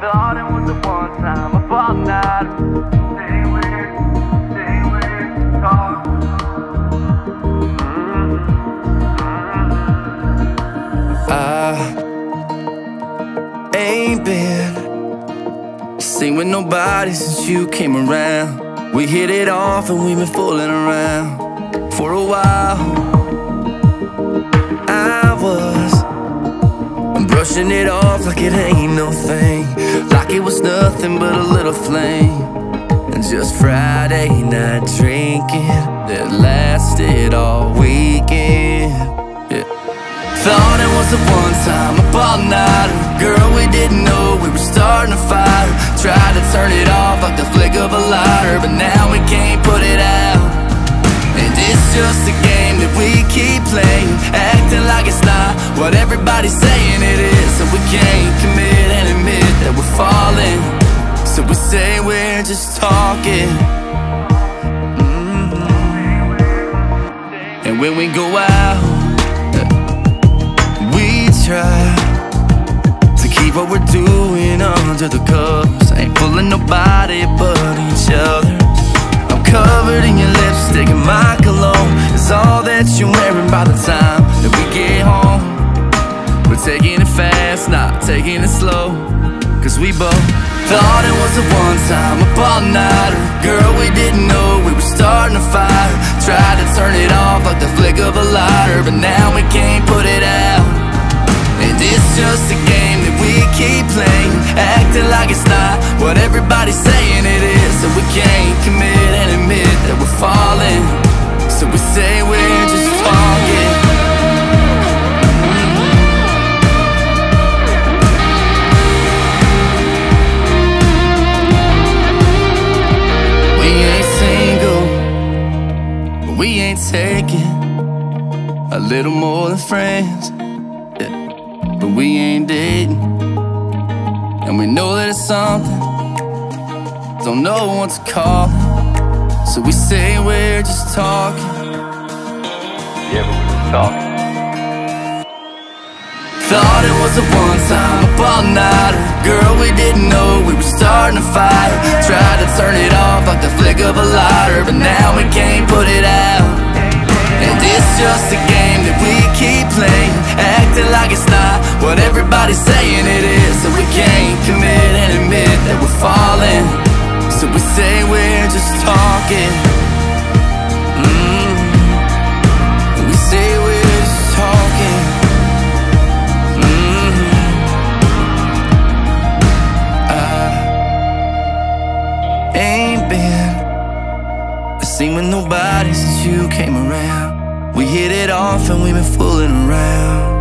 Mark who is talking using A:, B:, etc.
A: Thought it was the one time about night. Stay weird, talk.
B: I ain't been seen with nobody since you came around. We hit it off and we've been fooling around for a while. I was brushing it off like it ain't no thing, like it was nothing but a little flame. And just Friday night drinking that lasted all weekend. Yeah. Thought it was a one-time all-nighter. Girl, we didn't know we were starting a fire. Tried to turn it off like the flick of a lighter, but now we can't put it out. And it's just a game that we keep playing, acting like it's not what everybody's saying it is. So we can't commit and admit that we're falling, so we say we're just talking. And when we go out, we try to keep what we're doing under the covers. Ain't fooling nobody but each other. I'm covered in your lipstick and my cologne is all that you're wearing by the time that we get home. We're taking it fast, not taking it slow, cause we both thought it was a one-time all-nighter. Girl, we didn't know we were starting a fire. Tried to turn it off like the flick of a lighter, but now we can't put it out. And it's just a game that we keep playing, acting like it's not what everybody's saying it is. So we can't commit and admit that we're falling, so we say we're just talking. We ain't single, but we ain't taking a little more than friends. But we ain't dating, and we know that it's something, don't know what to call it, so we say we're just talking.
A: Yeah, but we're just talking.
B: Thought it was a one-time all-nighter. Girl, we didn't know we were starting a fire. Tried to turn it off like the flick of a lighter, but now we can't put it out. And it's just a game that we keep playing, acting like it's not what everybody's saying it is. So we can't commit and admit that we're falling, so we say we're just talking. We say we're just talking. I ain't been seen with nobody since you came around. We hit it off and we've been fooling around.